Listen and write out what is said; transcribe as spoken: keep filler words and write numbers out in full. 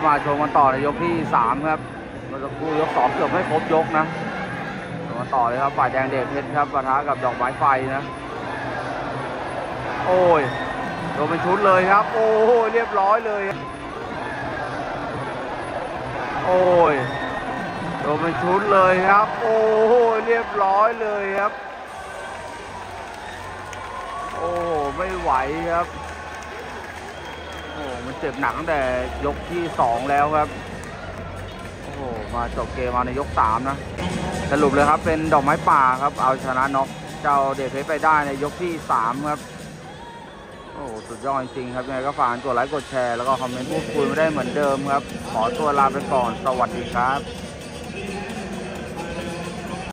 มาชมกันต่อในยกที่สามครับเมื่อสักครู่ยกสองเกือบไม่ครบยกนะชมกันต่อเลยครับฝ่ายแดงเดชเพชรครับปะทะกับดอกไม้ไฟนะโอ้ยโดนเป็นชุดเลยครับโอ้ยเรียบร้อยเลยโอ้ยโดนเป็นชุดเลยครับโอ้ยเรียบร้อยเลยครับโอ้ไม่ไหวครับโอ้มันเจ็บหนักตั้งแต่ยกที่สองแล้วครับโอ้โหมาจบเกมมาในยกสามนะสรุปเลยครับเป็นดอกไม้ป่าครับเอาชนะน็อกเจ้าเดชเพชรไปได้ในยกที่สามครับโอ้สุดยอดจริงครับยังไงก็ฝากกดไลค์กดแชร์แล้วก็คอมเมนต์พูดคุยไม่ได้เหมือนเดิมครับขอตัวลาไปก่อนสวัสดีครับ